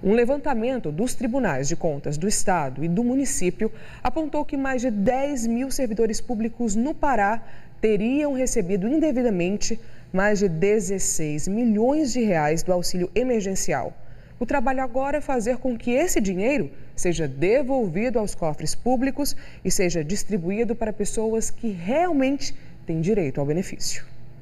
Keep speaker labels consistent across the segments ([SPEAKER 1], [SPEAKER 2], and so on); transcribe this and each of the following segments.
[SPEAKER 1] Um levantamento dos tribunais de contas do estado e do município apontou que mais de 10 mil servidores públicos no Pará teriam recebido indevidamente mais de 16 milhões de reais do auxílio emergencial. O trabalho agora é fazer com que esse dinheiro seja devolvido aos cofres públicos e seja distribuído para pessoas que realmente têm direito ao benefício.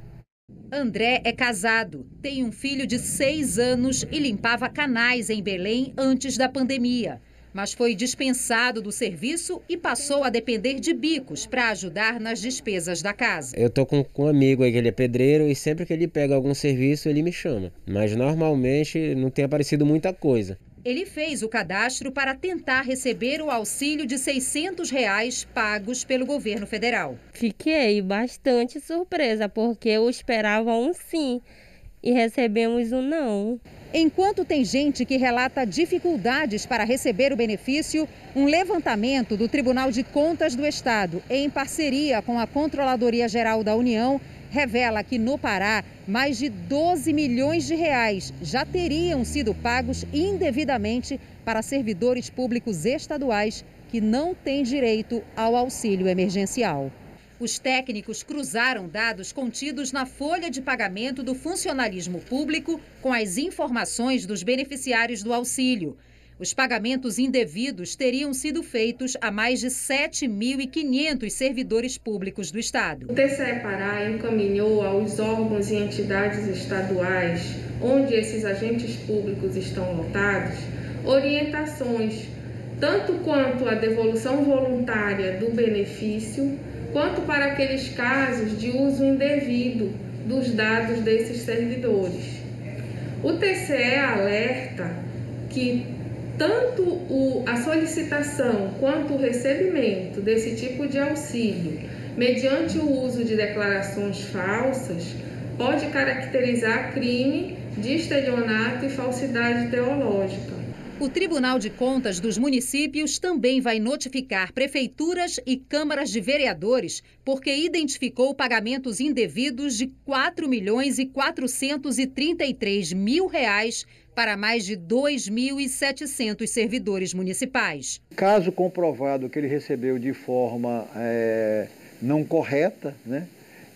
[SPEAKER 2] André é casado, tem um filho de 6 anos e limpava canais em Belém antes da pandemia. Mas foi dispensado do serviço e passou a depender de bicos para ajudar nas despesas da casa.
[SPEAKER 3] Eu tô com um amigo aí que ele é pedreiro e sempre que ele pega algum serviço ele me chama. Mas normalmente não tem aparecido muita coisa.
[SPEAKER 2] Ele fez o cadastro para tentar receber o auxílio de R$ 600 pagos pelo governo federal.
[SPEAKER 4] Fiquei bastante surpresa porque eu esperava um sim e recebemos um não.
[SPEAKER 2] Enquanto tem gente que relata dificuldades para receber o benefício, um levantamento do Tribunal de Contas do Estado, em parceria com a Controladoria Geral da União, revela que no Pará, mais de 12 milhões de reais já teriam sido pagos indevidamente para servidores públicos estaduais que não têm direito ao auxílio emergencial. Os técnicos cruzaram dados contidos na folha de pagamento do funcionalismo público com as informações dos beneficiários do auxílio. Os pagamentos indevidos teriam sido feitos a mais de 7.500 servidores públicos do estado.
[SPEAKER 5] O TCE Pará encaminhou aos órgãos e entidades estaduais, onde esses agentes públicos estão lotados, orientações, tanto quanto a devolução voluntária do benefício, quanto para aqueles casos de uso indevido dos dados desses servidores. O TCE alerta que tanto a solicitação quanto o recebimento desse tipo de auxílio, mediante o uso de declarações falsas, pode caracterizar crime de estelionato e falsidade teológica.
[SPEAKER 2] O Tribunal de Contas dos municípios também vai notificar prefeituras e câmaras de vereadores porque identificou pagamentos indevidos de R$ 4.433.000 para mais de 2.700 servidores municipais.
[SPEAKER 6] Caso comprovado que ele recebeu de forma não correta, né,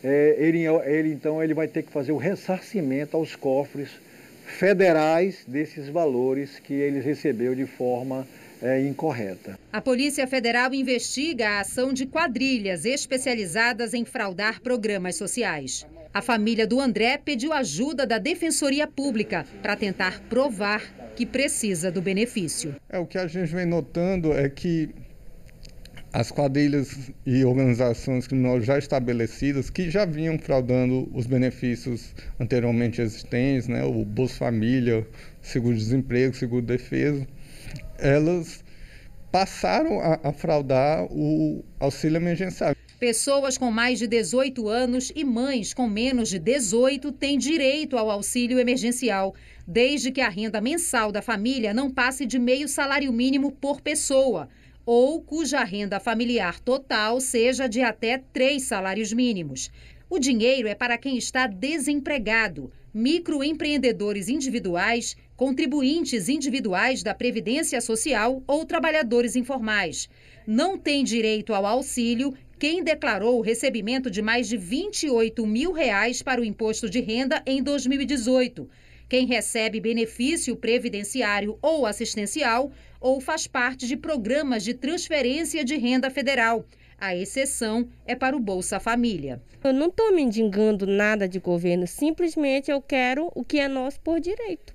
[SPEAKER 6] ele vai ter que fazer o ressarcimento aos cofres federais desses valores que ele recebeu de forma incorreta.
[SPEAKER 2] A Polícia Federal investiga a ação de quadrilhas especializadas em fraudar programas sociais. A família do André pediu ajuda da Defensoria Pública para tentar provar que precisa do benefício.
[SPEAKER 7] O que a gente vem notando é que as quadrilhas e organizações criminosas já estabelecidas, que já vinham fraudando os benefícios anteriormente existentes, né, o Bolsa Família, seguro-desemprego, seguro-defesa, elas passaram a fraudar o auxílio emergencial.
[SPEAKER 2] Pessoas com mais de 18 anos e mães com menos de 18 têm direito ao auxílio emergencial, desde que a renda mensal da família não passe de meio salário mínimo por pessoa, ou cuja renda familiar total seja de até 3 salários mínimos. O dinheiro é para quem está desempregado, microempreendedores individuais, contribuintes individuais da Previdência Social ou trabalhadores informais. Não tem direito ao auxílio quem declarou o recebimento de mais de R$ 28.000 para o imposto de renda em 2018. Quem recebe benefício previdenciário ou assistencial ou faz parte de programas de transferência de renda federal. A exceção é para o Bolsa Família.
[SPEAKER 4] Eu não estou mendigando nada de governo, simplesmente eu quero o que é nosso por direito.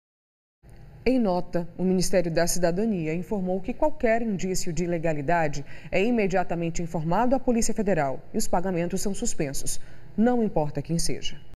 [SPEAKER 1] Em nota, o Ministério da Cidadania informou que qualquer indício de ilegalidade é imediatamente informado à Polícia Federal e os pagamentos são suspensos, não importa quem seja.